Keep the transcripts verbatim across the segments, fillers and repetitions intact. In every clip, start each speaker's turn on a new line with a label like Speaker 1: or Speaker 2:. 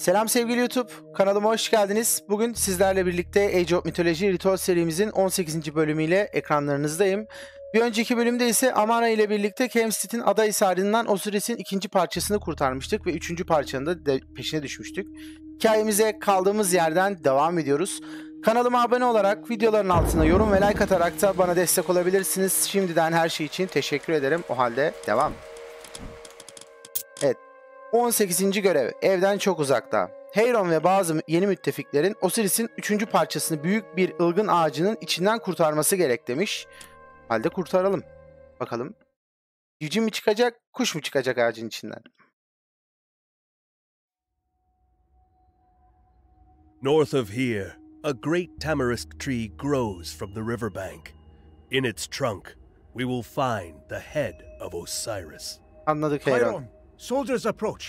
Speaker 1: Selam sevgili YouTube, kanalıma hoş geldiniz. Bugün sizlerle birlikte Age of Mythology Ritual serimizin on sekizinci bölümüyle ekranlarınızdayım. Bir önceki bölümde ise Amara ile birlikte Kemsit'in Adahisarı'ndan Osiris'in ikinci parçasını kurtarmıştık ve üçüncü parçanın da de peşine düşmüştük. Hikayemize kaldığımız yerden devam ediyoruz. Kanalıma abone olarak, videoların altına yorum ve like atarak da bana destek olabilirsiniz. Şimdiden her şey için teşekkür ederim. O halde devam. Evet. on sekizinci görev. Evden çok uzakta. Heyron ve bazı yeni müttefiklerin Osiris'in üçüncü parçasını büyük bir ılgın ağacının içinden kurtarması gerek demiş. Halde kurtaralım. Bakalım. Civciv mi çıkacak, kuş mu çıkacak ağacın içinden?
Speaker 2: North of here, a great tamarisk tree grows from the riverbank. In its trunk, we will find the head of Osiris.
Speaker 1: Anladık Heyron.
Speaker 3: Chiron, soldiers approach.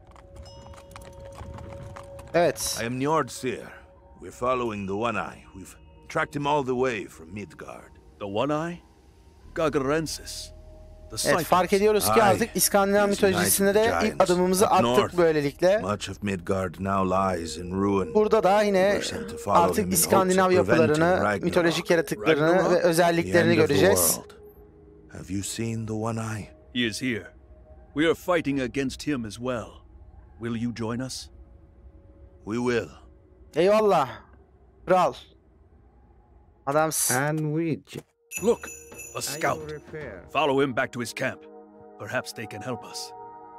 Speaker 1: Evet.
Speaker 4: I am Njordseer. We're following the One-Eye. We've tracked him all the way from Midgard.
Speaker 2: The One-Eye? Gargarensis. The
Speaker 1: Evet, fark ediyoruz ki artık İskandinav mitolojisine de ilk adımımızı attık böylelikle.
Speaker 4: Much of Midgard now lies in ruin.
Speaker 1: Burada da yine artık İskandinav yapılarını, mitolojik yaratıklarını ve özelliklerini göreceğiz.
Speaker 4: Have you seen the One-Eye?
Speaker 2: He is here. We are fighting against him as well. Will you join us?
Speaker 4: We will.
Speaker 1: Eyvallah. Kral. Adamsın.
Speaker 5: And which?
Speaker 2: Look, a scout. Follow him back to his camp. Perhaps they can help us.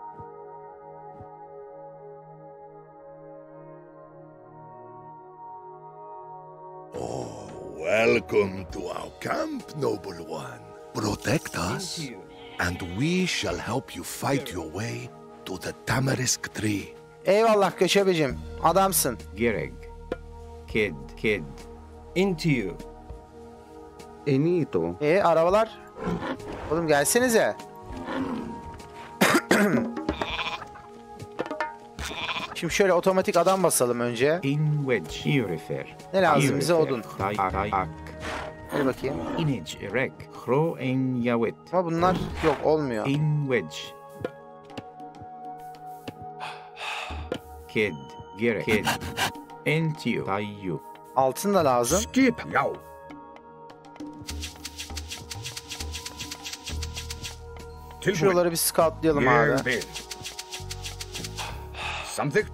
Speaker 6: Oh, welcome to our camp, noble one. Protect us, and we shall help you fight your way to the tamarisk tree.
Speaker 1: Eyvallah Köşebecim. Adamsın.
Speaker 5: Gereg. Kid. Kid.
Speaker 3: Into you.
Speaker 5: Enito.
Speaker 1: E arabalar. Oğlum gelsenize. Şimdi şöyle otomatik adam basalım önce.
Speaker 5: In wedge. Irifer.
Speaker 1: Ne lazım bize? Odun.
Speaker 5: Ak.
Speaker 1: Hadi bakayım.
Speaker 5: Inage. Rek. Hro en yavet.
Speaker 1: Ama bunlar yok, olmuyor.
Speaker 5: In wedge. Kid. Gereg. Kid. Entio. Tayu.
Speaker 1: Altın da lazım.
Speaker 3: Skip. Yow.
Speaker 1: Şuraları bir scoutlayalım abi.
Speaker 3: Something.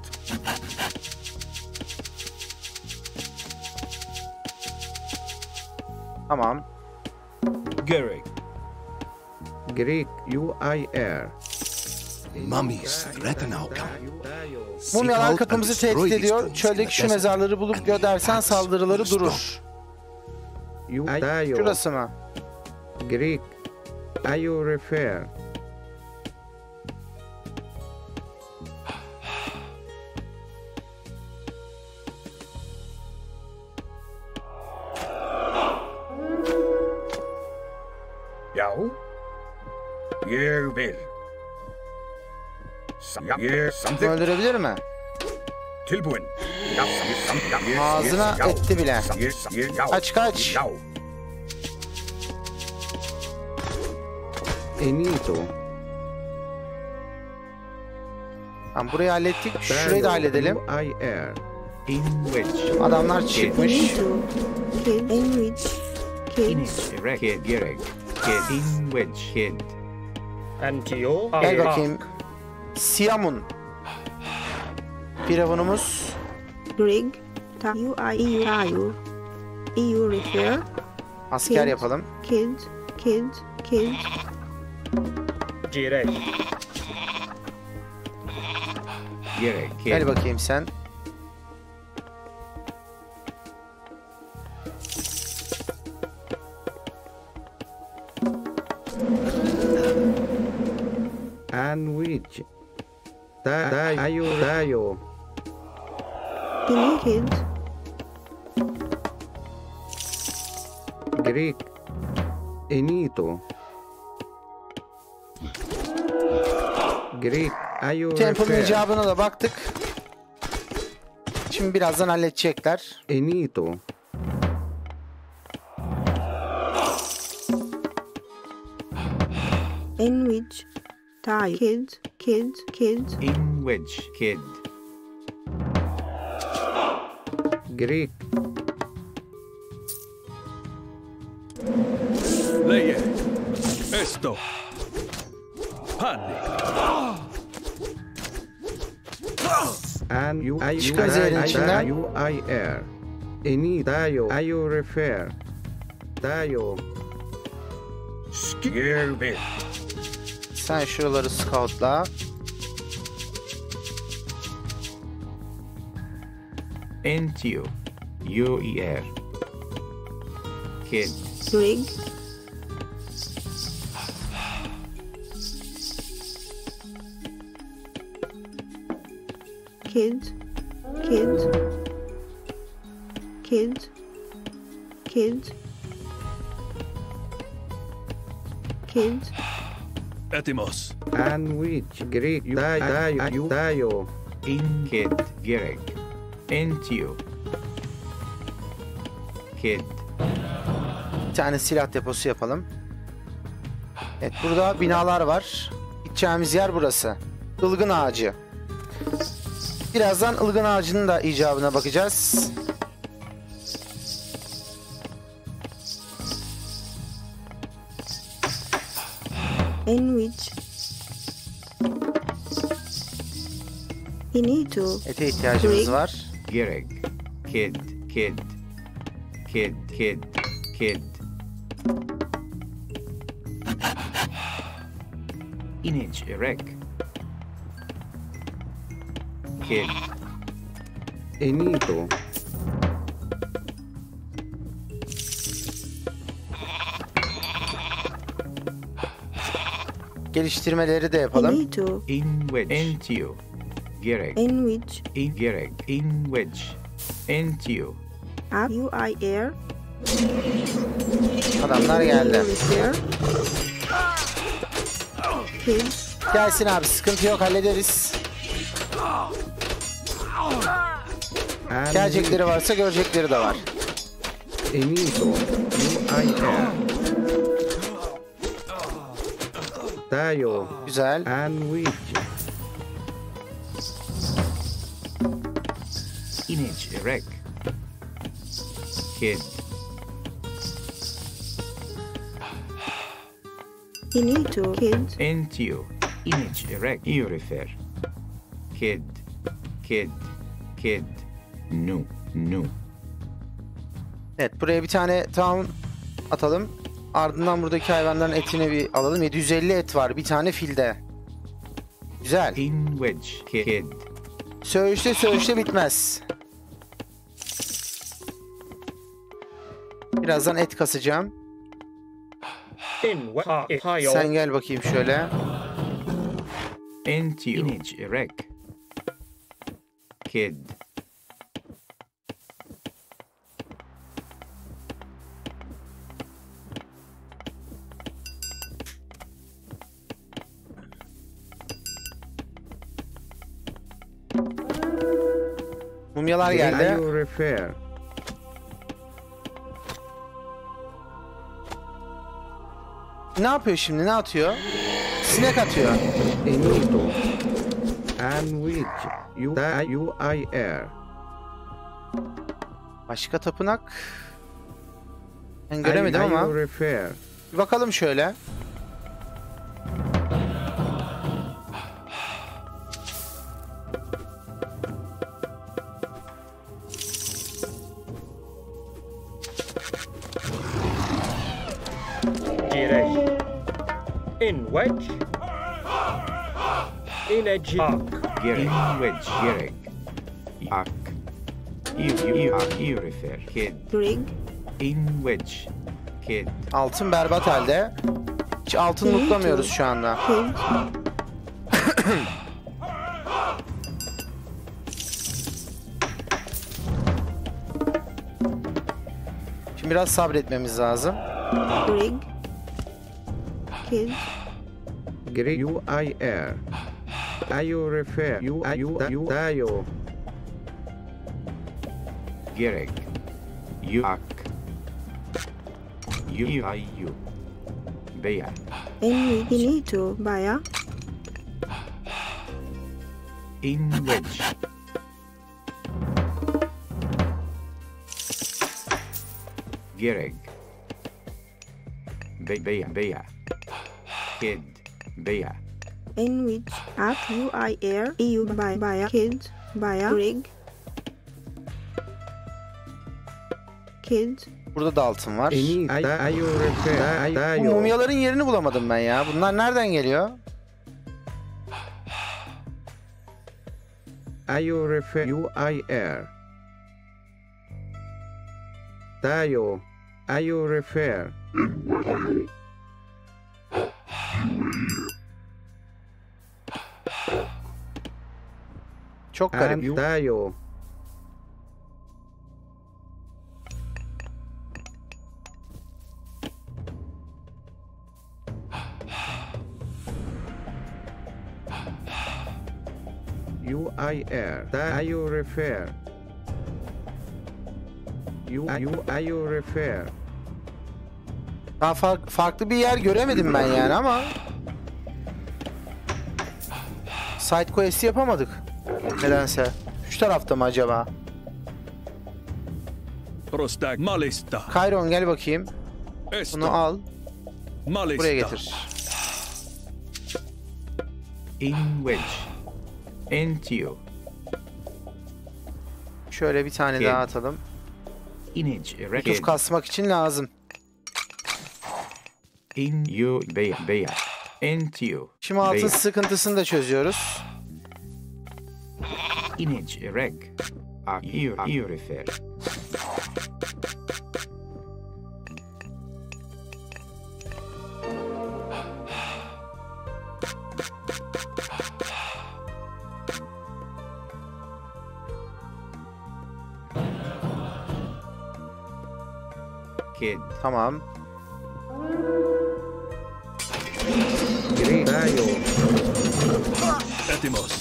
Speaker 1: Tamam.
Speaker 3: Gereg.
Speaker 5: Greek. U I R.
Speaker 6: Mummies threaten our camp. Seek
Speaker 1: Mumyalar
Speaker 6: out and
Speaker 1: kapımızı
Speaker 6: destroy
Speaker 1: tehdit
Speaker 6: these
Speaker 1: ediyor.
Speaker 6: tombs in
Speaker 1: Çöldeki
Speaker 6: the
Speaker 1: şu
Speaker 6: desert,
Speaker 1: mezarları bulup
Speaker 6: and
Speaker 1: gö
Speaker 6: the
Speaker 1: dersen
Speaker 6: attacks
Speaker 1: saldırıları
Speaker 6: will
Speaker 1: durur.
Speaker 5: Udayo.
Speaker 1: Şurası mı?
Speaker 5: Greek. Ayo refer.
Speaker 3: Yow. You will. Some. Yeah. Something.
Speaker 1: Öldürebilir mi?
Speaker 3: Tilbuin.
Speaker 1: Ağzına etti bile. Kaç kaç.
Speaker 5: Enito.
Speaker 1: Tamam, burayı hallettik. Şurayı da halledelim.
Speaker 5: U I R. In which.
Speaker 1: Adamlar çıkmış.
Speaker 7: Kid in which kid
Speaker 5: Inage. Rek. Kid. Gereg. Kid. In which. Kid.
Speaker 3: Antio.
Speaker 1: Gel bakayım. Siamun. Firavunumuz.
Speaker 7: Greg ta U I Tayu EU refer
Speaker 1: Asker yapalım.
Speaker 7: kid kid kid
Speaker 3: Gereg.
Speaker 5: Gereg. Kid.
Speaker 1: Gel bakayım sen.
Speaker 5: And which. Da. Da. Ayo. Dayo.
Speaker 7: in kid
Speaker 5: Greek. Enito. Greek. Ayo
Speaker 1: Temple'ın
Speaker 5: refer.
Speaker 1: icabına da baktık. Şimdi birazdan halledecekler.
Speaker 5: Enito.
Speaker 7: in which tie kid kid kid
Speaker 5: In which. Kid. Greek.
Speaker 2: Leye. Esto. Pani.
Speaker 5: And you, I,
Speaker 1: Çıkar zehirin içinden.
Speaker 5: you, I, air. Eni, dayo, I, refer. Dayo.
Speaker 3: Yer bil.
Speaker 1: Sen şuraları scoutla.
Speaker 5: Entio. You, air. Kid.
Speaker 7: Rig. Kids. Kids. Kids. Kids. Kids.
Speaker 2: Etimos.
Speaker 5: And which Greek, you, dayo, you, dayo. In, kid, Greek. Entio. Kid.
Speaker 1: Bir tane silah deposu yapalım. Evet, burada binalar var. Gideceğimiz yer burası. Ilgın ağacı. Birazdan ılgın ağacının da icabına bakacağız.
Speaker 7: In which you need to
Speaker 1: Ete ihtiyacımız var.
Speaker 5: Greek. Kid, kid. Kid, kid, kid. Inage, erect. Kid. Enito.
Speaker 1: Geliştirmeleri de
Speaker 7: you
Speaker 1: yapalım.
Speaker 7: need to
Speaker 5: In which. Entio. Greek.
Speaker 7: in which
Speaker 5: In Greek. In which. Entio.
Speaker 7: up you I air
Speaker 1: Adamlar geldi.
Speaker 7: repair. Kids.
Speaker 1: Gelsin abi, sıkıntı yok, hallederiz.
Speaker 5: And
Speaker 1: Gelecekleri varsa görecekleri de var.
Speaker 5: Enito. You I air. Tayo.
Speaker 1: Güzel.
Speaker 5: And which. Inage, erect. Kid.
Speaker 7: You need to kids.
Speaker 5: Entio. Image erect. You refer. Kid. Kid. Kid. No. No.
Speaker 1: Evet, buraya bir tane town atalım. Ardından buradaki hayvanların etini bir alalım. yedi yüz elli et var bir tane filde. Güzel.
Speaker 5: In which. Kid.
Speaker 1: Söğüşte söğüşte bitmez. Birazdan et kasacağım.
Speaker 3: In what?
Speaker 1: Sen gel bakayım şöyle.
Speaker 5: Entio. Image erect. Kid.
Speaker 1: Mumyalar geldi.
Speaker 5: You refer.
Speaker 1: Ne yapıyor şimdi? Ne atıyor? Sinek atıyor.
Speaker 5: Enito. And which. You. You I air.
Speaker 1: Başka tapınak. Ben göremedim ama.
Speaker 5: You refer.
Speaker 1: Bir bakalım şöyle.
Speaker 3: Direct. In which? In a jug.
Speaker 5: Gerek. Wedge. Gerek. Ak. You. You. Ak. You refer. Kid.
Speaker 7: Rig.
Speaker 5: In wedge. Kid.
Speaker 1: Altın berbat halde. Hiç altın lootlamıyoruz şu anda.
Speaker 7: Kids.
Speaker 1: Şimdi biraz sabretmemiz lazım.
Speaker 7: Rig. Kids.
Speaker 5: Gerek. You I air. I you refer. You. You. You. Dayo. Gerek. You. Ak. You. I you. Beya.
Speaker 7: In which you need to buy a
Speaker 5: In wedge. Gerek. Be beya beya. Kid. Beya.
Speaker 7: In which at U I R E U by by kid by Greg. Kid.
Speaker 1: Burada da altın var.
Speaker 5: Any are you refer?
Speaker 1: Bu
Speaker 5: Dayo.
Speaker 1: mumyaların yerini bulamadım ben ya. Bunlar nereden geliyor?
Speaker 5: Are you refer? U I R. Dayo. Are you refer?
Speaker 1: Çok garip.
Speaker 5: And Dayo. U I R. Are you refer? You you are you refer?
Speaker 1: Daha fark- farklı bir yer göremedim ben yani ama side quest yapamadık. Nedense. Şu tarafta mı acaba?
Speaker 2: Prostak malista.
Speaker 1: Kayron gel bakayım.
Speaker 2: Esto
Speaker 1: Bunu al.
Speaker 2: malista.
Speaker 1: Buraya getir.
Speaker 5: In which? Into.
Speaker 1: Şöyle bir tane
Speaker 5: Gel.
Speaker 1: daha atalım.
Speaker 5: Image
Speaker 1: Tuz
Speaker 5: record.
Speaker 1: kasmak için lazım.
Speaker 5: In you beya beya. Into.
Speaker 1: Şimdi altın
Speaker 5: beya.
Speaker 1: sıkıntısını da çözüyoruz.
Speaker 5: Image rec. Are you are you refer? Kid.
Speaker 1: Tamam.
Speaker 5: Dayo.
Speaker 2: Etimos.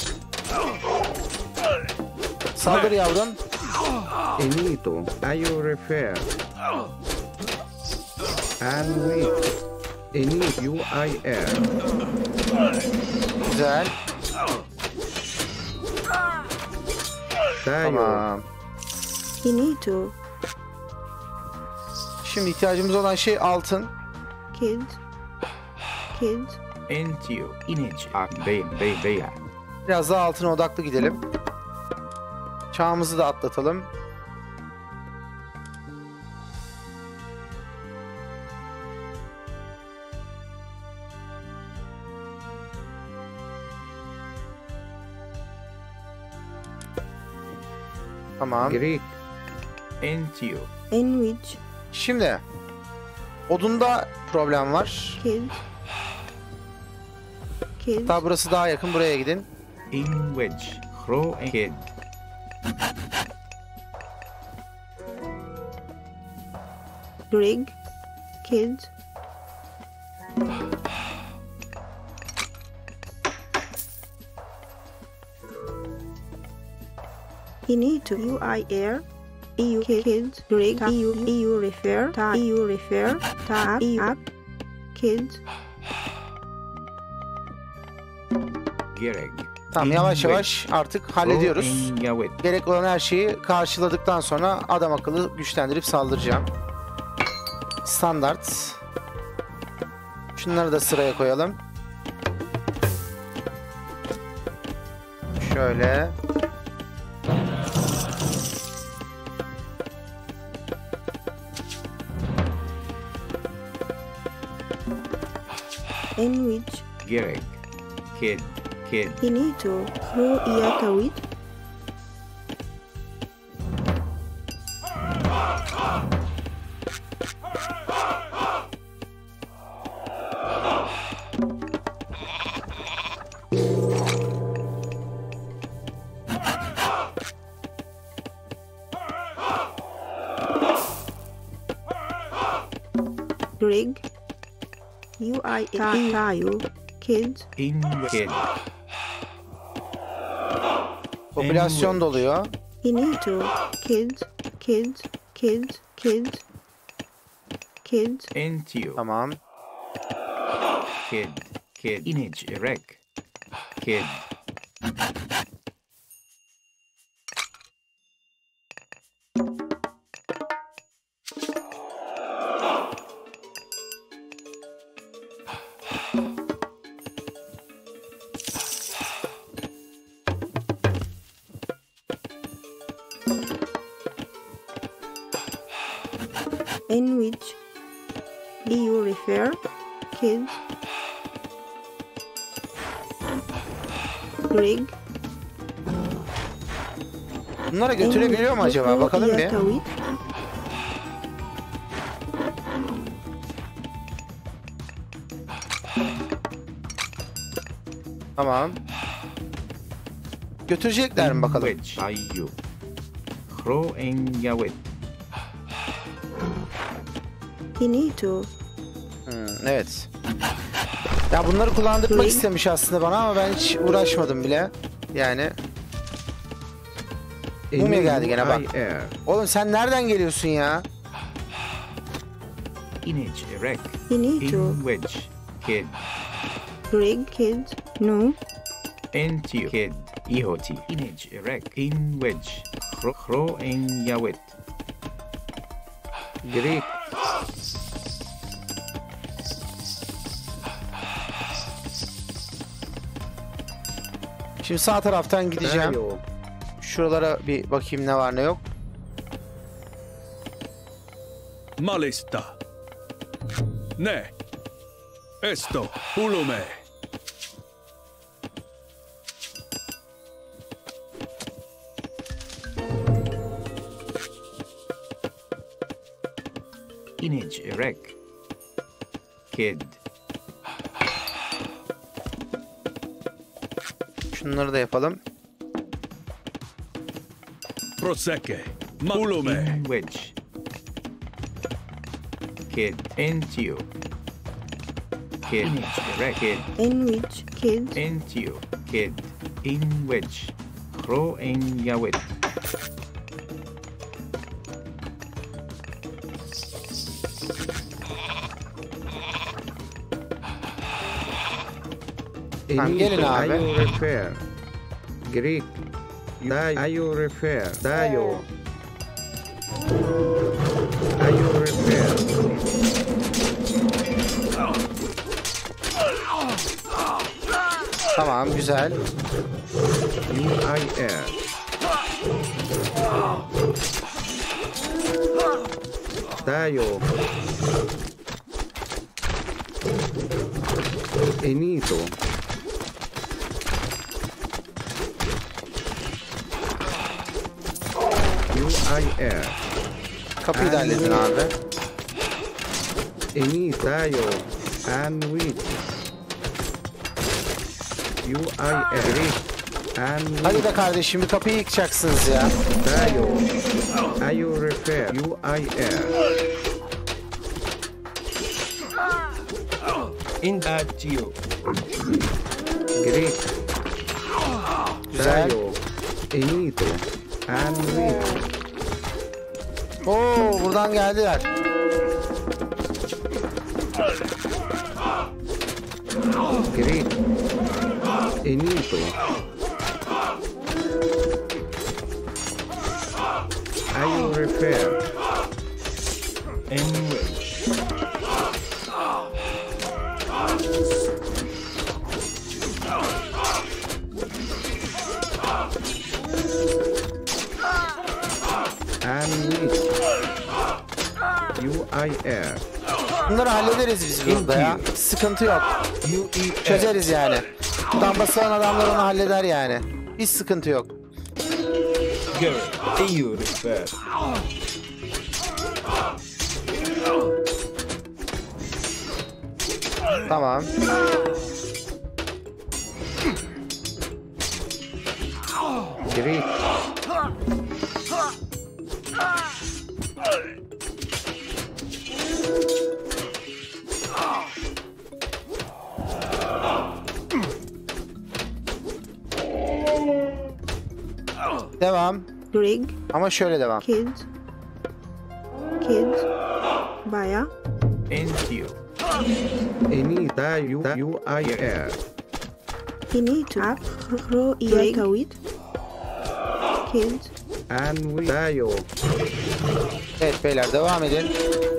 Speaker 1: Saldır yavrum.
Speaker 5: Enito. Are you refer? And with. Enito. U I R.
Speaker 1: Güzel.
Speaker 5: Dayo.
Speaker 1: Tamam.
Speaker 7: Finito.
Speaker 1: Şimdi ihtiyacımız olan şey altın.
Speaker 7: Kid. Kid.
Speaker 5: Into. Image. Are beya beya beya.
Speaker 1: Biraz daha altına odaklı gidelim. Çağımızı da atlatalım. Tamam.
Speaker 5: Greek. Into.
Speaker 7: In which
Speaker 1: Şimdi odunda problem var.
Speaker 7: kid. Kid.
Speaker 1: Hatta burası daha yakın. Buraya gidin.
Speaker 5: In which. Crow kid.
Speaker 7: Greg. Kid. Finito. U I R. E U kid. Greg. E U E U refer. Ta E U refer. Ta E U up. Kid.
Speaker 5: Gerek.
Speaker 1: Tamam,
Speaker 5: In
Speaker 1: yavaş
Speaker 5: which.
Speaker 1: yavaş artık hallediyoruz.
Speaker 5: Crow in Yawit.
Speaker 1: Gerek olan her şeyi karşıladıktan sonra adam akıllı güçlendirip saldıracağım. Standart. Şunları da sıraya koyalım. Şöyle.
Speaker 7: In which
Speaker 5: Gerek. Kid. Kid.
Speaker 7: Finito. Ro Iakawit. Greg. U I Tayo. Kid.
Speaker 5: In kid.
Speaker 1: Popülasyon doluyor.
Speaker 7: Finito. Kid. Kid. Kid. Kid. Kid.
Speaker 5: Into.
Speaker 1: Tamam.
Speaker 5: Kid. Kid. Image rec. Kid.
Speaker 7: in which you refer kids Greg
Speaker 1: Bunlara götürebiliyor mu acaba? Bakalım bir. Tamam. Götürecekler mi bakalım?
Speaker 5: Ayu. Hro en Yawet.
Speaker 7: You need to.
Speaker 1: Hmm, evet. Ya bunları kullandırmak
Speaker 7: Greg.
Speaker 1: istemiş aslında bana ama ben hiç uğraşmadım bile. Yani. Mumya geldi gene bak. Oğlum sen nereden geliyorsun ya?
Speaker 5: Inage erect.
Speaker 7: You need to.
Speaker 5: In wedge. Kid.
Speaker 7: Greg kids no.
Speaker 5: Entio. Kid. Ihoti. Inage erect. In wedge. Hro, hro en Yawet. Greek.
Speaker 1: Şimdi sağ taraftan gideceğim.
Speaker 5: Tayo.
Speaker 1: Şuralara bir bakayım ne var ne yok.
Speaker 2: Malista. Ne. Esto. Ulume.
Speaker 5: Inage erect. Kid.
Speaker 1: Şunları da yapalım.
Speaker 2: Proseke. Ulume.
Speaker 5: In wedge. Kid. Entio. Kid. Inage erect. Kid.
Speaker 7: In which kids
Speaker 5: Entio. Kid. In wedge. Hro en Yawet.
Speaker 1: Tamam, gelin abi.
Speaker 5: Ayo refer. Greek. Dayo. Ayo refer. Dayo. Ayo refer.
Speaker 1: Tamam güzel.
Speaker 5: U I R. Dayo. Enito. U I R.
Speaker 1: Kapıyı da halledin abi.
Speaker 5: Enito. Dayo. And with. U I R. And
Speaker 1: Hadi de kardeşim bir kapıyı yıkacaksınız ya.
Speaker 5: Dayo. Ayo refer. U I R. Indatio. Greek.
Speaker 1: Güzel.
Speaker 5: Dayo. Enito. And with.
Speaker 1: Oo buradan geldiler.
Speaker 5: Greek. Enito. Ayo refer. Anyway. And with. U I R.
Speaker 1: Bunları hallederiz biz burada ya. Sıkıntı yok.
Speaker 5: U E R.
Speaker 1: Çözeriz yani. Buradan basılan adamlar onu halleder yani. Hiç sıkıntı yok.
Speaker 5: Go. Ayo refer.
Speaker 1: Tamam.
Speaker 5: Greek.
Speaker 1: Devam.
Speaker 7: Greg
Speaker 1: Ama şöyle devam.
Speaker 7: kids kids Baya
Speaker 5: Entio. Enita U U I R.
Speaker 7: you need to up Hro Greg kids
Speaker 5: And with. Dayo.
Speaker 1: Evet beyler devam edin.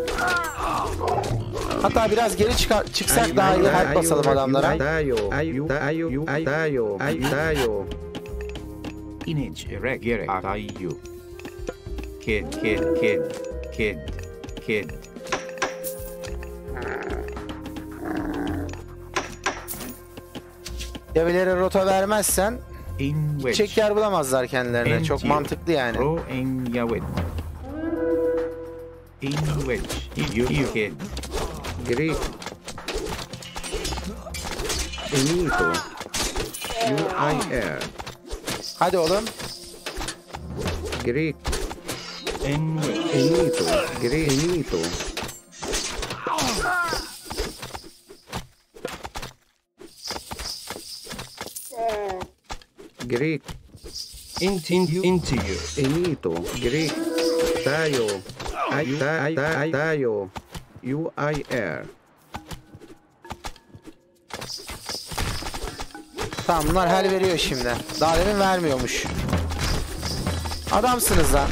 Speaker 1: Hatta biraz geri çıkar, çıksak daha iyi hype basalım adamlara.
Speaker 5: Dayo. Ayu. Dayo. U I. Dayo. Ayu. Dayo. Inage erect. Gerek. Ayu. Kid. Kid. Kid. Kid. Kid.
Speaker 1: Develere rota vermezsen
Speaker 5: In which.
Speaker 1: çek yer bulamazlar kendilerine. Çok mantıklı yani.
Speaker 5: Pro in Yawit. In which you you kid. Greek. Enito. U I R.
Speaker 1: Hadi oğlum.
Speaker 5: Greek. En Enito. Greek. Enito. Greek.
Speaker 3: Into you. Into you.
Speaker 5: Enito. Greek. Tayo. Ay, tay, tay, tayo. U I R.
Speaker 1: Tamam, bunlar hel veriyor şimdi. Daha demin vermiyormuş. Adamsınız lan.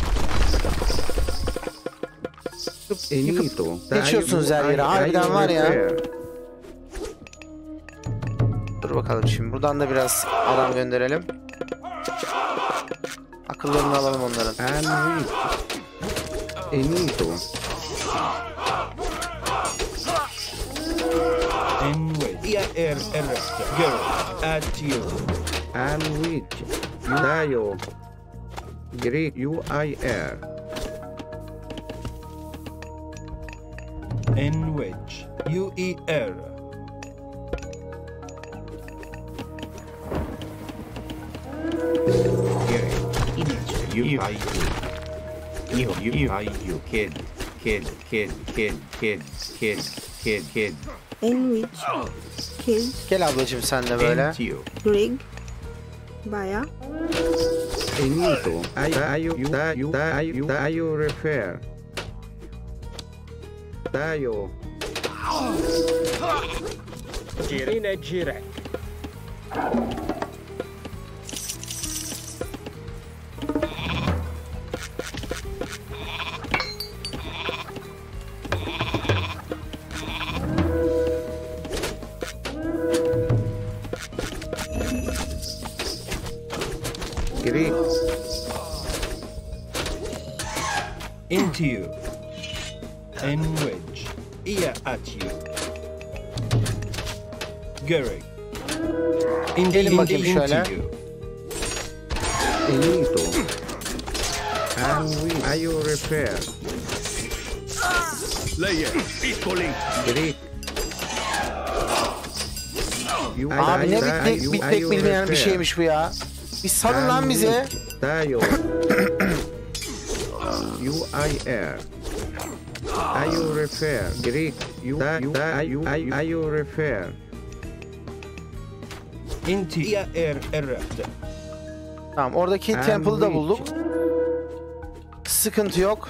Speaker 5: Enito.
Speaker 1: Geçiyorsunuz her yere. Harbiden var ya. Dur bakalım şimdi. Buradan da biraz adam gönderelim. Akıllarını alalım onların.
Speaker 5: Enrique. Enito.
Speaker 3: Enway. E R R. Girl. At you.
Speaker 5: Enrique. Tayo. Greek. U I R.
Speaker 3: Enwedge. U E R.
Speaker 5: You, you, you, you, you, you, kid, kid, kid, kid, kid, kid, kid, kid.
Speaker 7: In which. Kid.
Speaker 1: Gel ablacığım sen de böyle.
Speaker 5: You.
Speaker 7: Rig. Baya.
Speaker 5: Enito. Tayo, tayo, tayo, tayo, refer. Tayo.
Speaker 3: Girine girek.
Speaker 5: Greek.
Speaker 3: Into you. Enwedge. Ear at you. Gerrig. In
Speaker 1: Gelin bakayım şöyle.
Speaker 3: you.
Speaker 5: Enito. And we, tayo, refer.
Speaker 2: Layer, equally.
Speaker 5: Greek. You,
Speaker 1: Abi ne
Speaker 5: tayo,
Speaker 1: bitmek, bitmek
Speaker 5: tayo,
Speaker 1: bilmeyen bir
Speaker 5: refer.
Speaker 1: şeymiş bu ya. Bir salın lan bizi.
Speaker 5: Tayo. U I R. Tayo refer. Greek. U tayo tayo refer.
Speaker 3: Into ear R R.
Speaker 1: Tamam, oradaki
Speaker 5: And
Speaker 1: temple'ı da
Speaker 5: we-
Speaker 1: bulduk. Sıkıntı yok.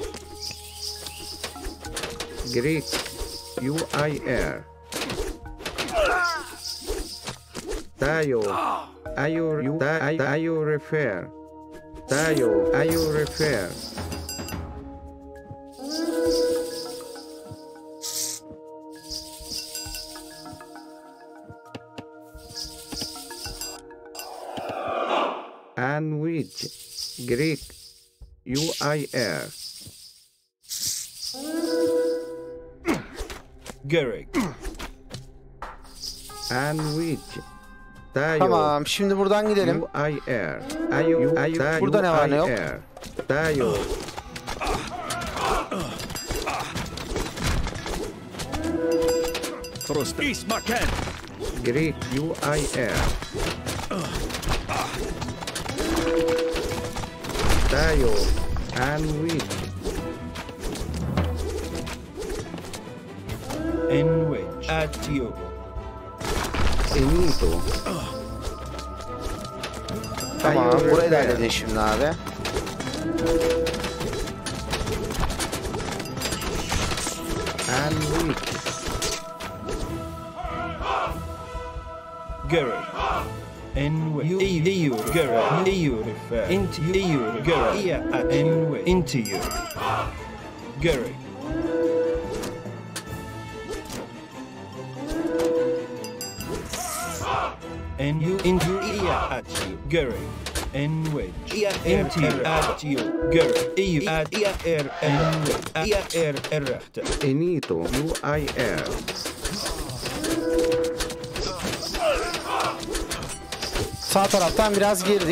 Speaker 5: Greek. U I R. Tayo. Tayo tayo tayo refer. Tayo tayo refer. And which Greek U I R.
Speaker 3: Gerrig.
Speaker 5: And which Tayo
Speaker 1: Tamam, şimdi buradan gidelim.
Speaker 5: U I R. Ayo ayo
Speaker 1: Burada ne var ne yok?
Speaker 5: Tayo.
Speaker 2: East Marken.
Speaker 5: Greek U I R. Tayo. And which
Speaker 3: Enwedge. At you.
Speaker 5: Enito.
Speaker 1: Tamam,
Speaker 5: Tayo
Speaker 1: burayı da
Speaker 5: refer.
Speaker 1: halledin şimdi abi.
Speaker 5: And which
Speaker 3: Gerrig. Enwedge. You. You. Gerrig. You. Refer. Into you. Gerrig. Ear at Enwedge. Into you. Gerrig. And you into ear at you. Gerrig. Enwedge. Ear into you. At you. Gerrig. You. At ear er. Enwedge. Ear er. Errata.
Speaker 5: Enito U I R.
Speaker 1: Sağ taraftan biraz girdik.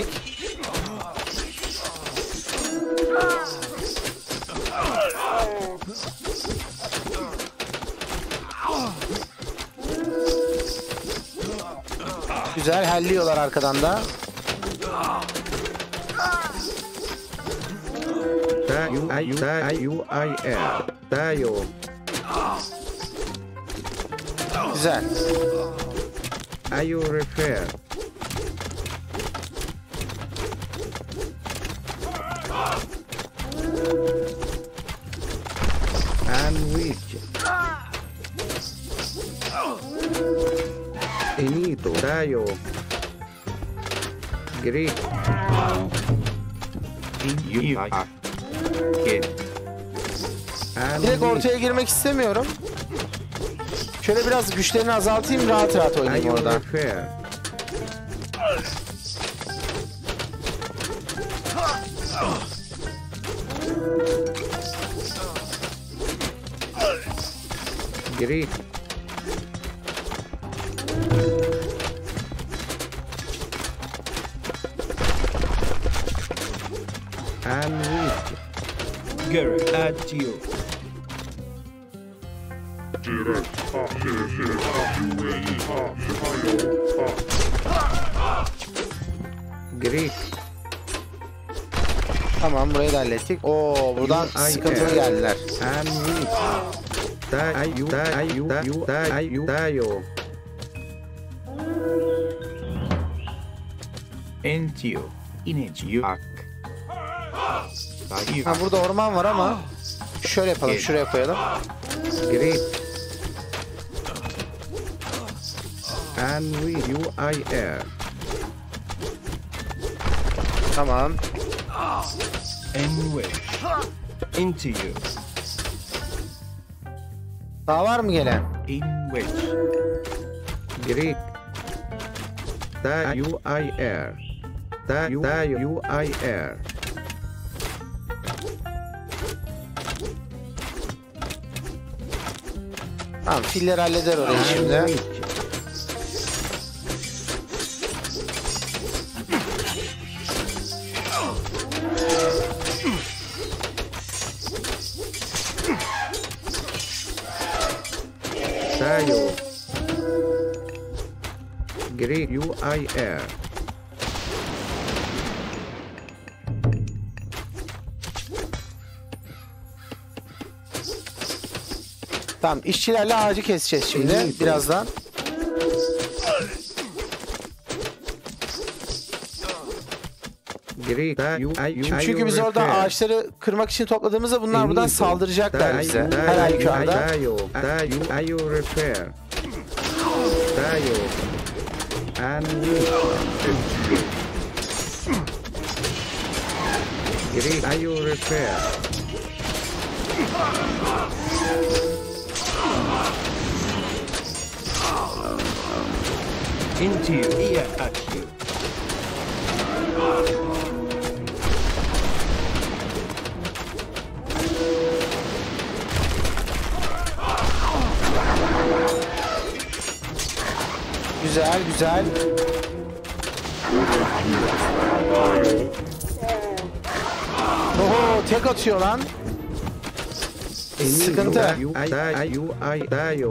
Speaker 1: Güzel helliyorlar arkadan da.
Speaker 5: Da U I Da U I R. Dayo.
Speaker 1: Güzel.
Speaker 5: Are you refer? And which? Inito. Dayo. Greek. You are kid. And
Speaker 1: Direkt
Speaker 5: which?
Speaker 1: ortaya girmek istemiyorum. Şöyle biraz güçlerini azaltayım, rahat rahat
Speaker 5: Are
Speaker 1: oynayayım
Speaker 5: you
Speaker 1: orada.
Speaker 5: refer? Greek. And which?
Speaker 3: Gary, add to you.
Speaker 5: Greek.
Speaker 1: Tamam, burayı da hallettik. Oo, buradan
Speaker 5: Ay,
Speaker 1: sıkıntılı
Speaker 5: evet.
Speaker 1: geldiler.
Speaker 5: And which? Da you da you da you da you da yo. Entio. Inage you ak.
Speaker 1: Ha, burada orman var ama şöyle yapalım, şuraya koyalım.
Speaker 5: Great. And we U I R.
Speaker 1: Tamam.
Speaker 3: And wedge. Into you.
Speaker 1: Daha var mı gelen?
Speaker 3: In wedge.
Speaker 5: Greek. Da U I R. Da U da U I R.
Speaker 1: Tamam, filler halleder orayı şimdi.
Speaker 5: Dayo. Greek U I R.
Speaker 1: Tamam, işçilerle ağacı keseceğiz şimdi birazdan.
Speaker 5: Greek da U I
Speaker 1: Şimdi çünkü biz orada ağaçları kırmak için topladığımızda bunlar buradan saldıracaklar bize. Her halükarda.
Speaker 5: Dayo. Dayo. Are you repair? Dayo. And Greek, are you repair?
Speaker 3: Into you. Here at you.
Speaker 1: Güzel, güzel. Oho, tek atıyor lan. Sıkıntı.
Speaker 5: I, I, you, I, Dayo.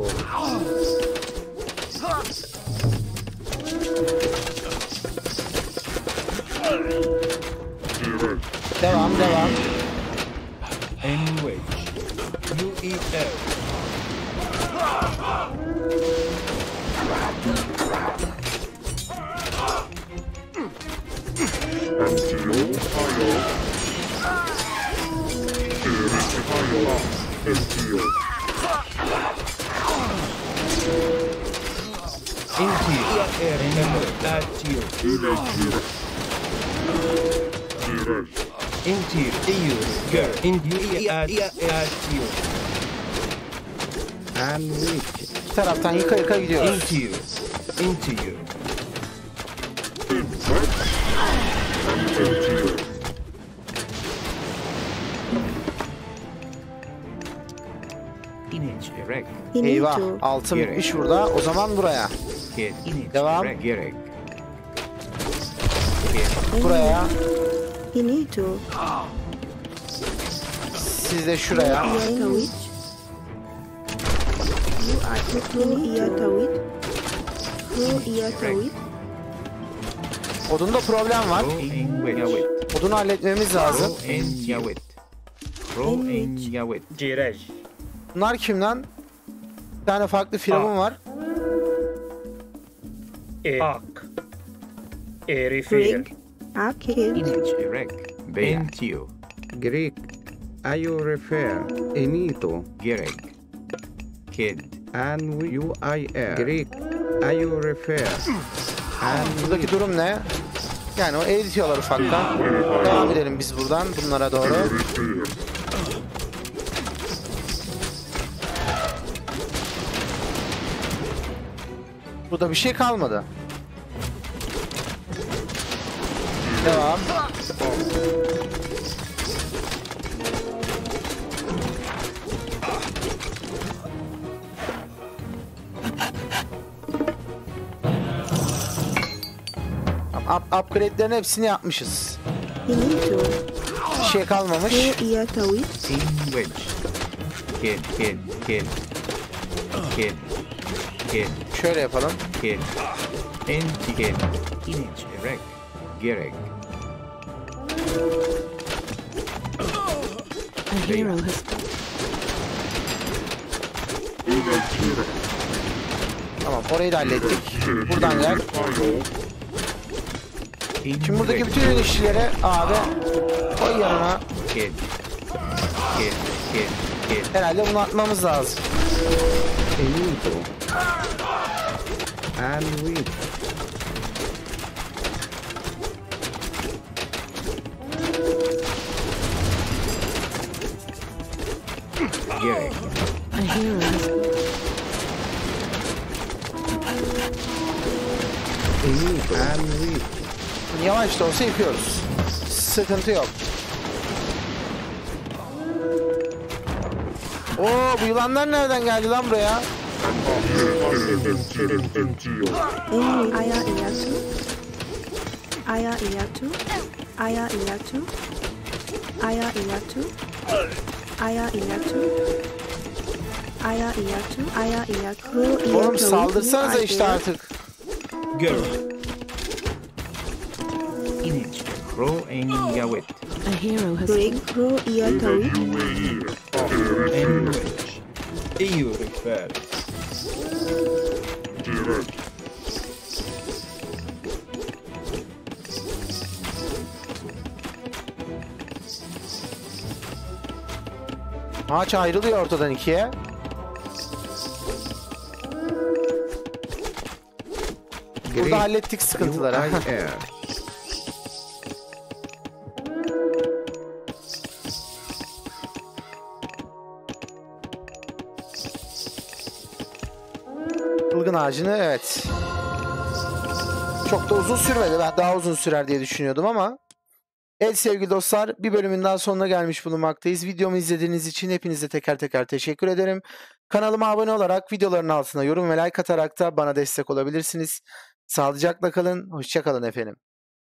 Speaker 1: Devam, devam.
Speaker 3: And wedge. U E L. Into you. Here and at you. Into you. You. Girl. Into you. At, at you.
Speaker 5: And which?
Speaker 1: Bir taraftan yıka yıka gidiyoruz.
Speaker 3: Into you. Into you.
Speaker 5: Inage, direct.
Speaker 7: You need
Speaker 1: Eyvah,
Speaker 7: to.
Speaker 1: altın bitmiş burada. O zaman buraya.
Speaker 5: Get inage,
Speaker 1: Devam.
Speaker 5: direct. Gerek. kid.
Speaker 1: Buraya.
Speaker 7: You need to.
Speaker 1: Siz de şuraya.
Speaker 7: Tawit. You are to iya tawit. Pro iya tawit.
Speaker 1: Odunda problem var.
Speaker 5: Pro in yawit.
Speaker 1: Odunu halletmemiz lazım.
Speaker 5: Pro in yawit. Pro in yawit.
Speaker 3: Jirej.
Speaker 1: Bunlar kim lan? Bir tane farklı firavun var.
Speaker 3: E ak. E refer.
Speaker 7: Rig. A kid.
Speaker 5: Image erect. Bentio.
Speaker 8: Greek. Ayo refer. Enito.
Speaker 5: Gereg. Kid.
Speaker 8: And you I R. Greek. Ayo refer. And
Speaker 1: Buradaki durum ne? Yani o eğitiyorlar ufaktan. Devam edelim biz buradan bunlara doğru. Burada bir şey kalmadı. Devam. Up upgrade'lerin hepsini yapmışız.
Speaker 7: You need to.
Speaker 1: Bir şey kalmamış.
Speaker 7: Pro iya tawit.
Speaker 5: In wedge. Kid. Kid. Kid. Kid. Kid.
Speaker 1: Şöyle yapalım.
Speaker 5: Kid. Anti kid. Image erect. Gereg.
Speaker 7: A hero has
Speaker 1: Tamam orayı da hallettik. Buradan gel. Şimdi buradaki bütün işçilere abi koy yanına.
Speaker 5: Kid. Kid. Kid. Kid.
Speaker 1: Herhalde bunu atmamız lazım.
Speaker 8: Enito. And with.
Speaker 5: Gereg.
Speaker 7: a hero has
Speaker 8: Enito. And with.
Speaker 1: Yavaş da olsa yıkıyoruz. Sıkıntı yok. Oo bu yılanlar nereden geldi lan buraya?
Speaker 7: enemy aya iyatu. Aya iyatu. Aya iyatu. Aya iyatu. Aya iyatu. Aya iyatu. Aya iyatu. Pro iya
Speaker 1: Oğlum
Speaker 7: tawit.
Speaker 1: saldırsanıza
Speaker 7: You
Speaker 1: işte
Speaker 7: are
Speaker 1: artık.
Speaker 3: Girl.
Speaker 5: Image. Pro in yawit.
Speaker 7: A hero has Rig. Pro iya tawit.
Speaker 3: In wedge. E refer.
Speaker 1: Ağaç ayrılıyor ortadan ikiye. Burada hallettik sıkıntıları.
Speaker 8: You I R.
Speaker 1: Ilgın ağacını evet. Çok da uzun sürmedi. Ben daha uzun sürer diye düşünüyordum ama. Evet sevgili dostlar, bir bölümün daha sonuna gelmiş bulunmaktayız. Videomu izlediğiniz için hepinize teker teker teşekkür ederim. Kanalıma abone olarak videoların altına yorum ve like atarak da bana destek olabilirsiniz. Sağlıcakla kalın, hoşça kalın efendim.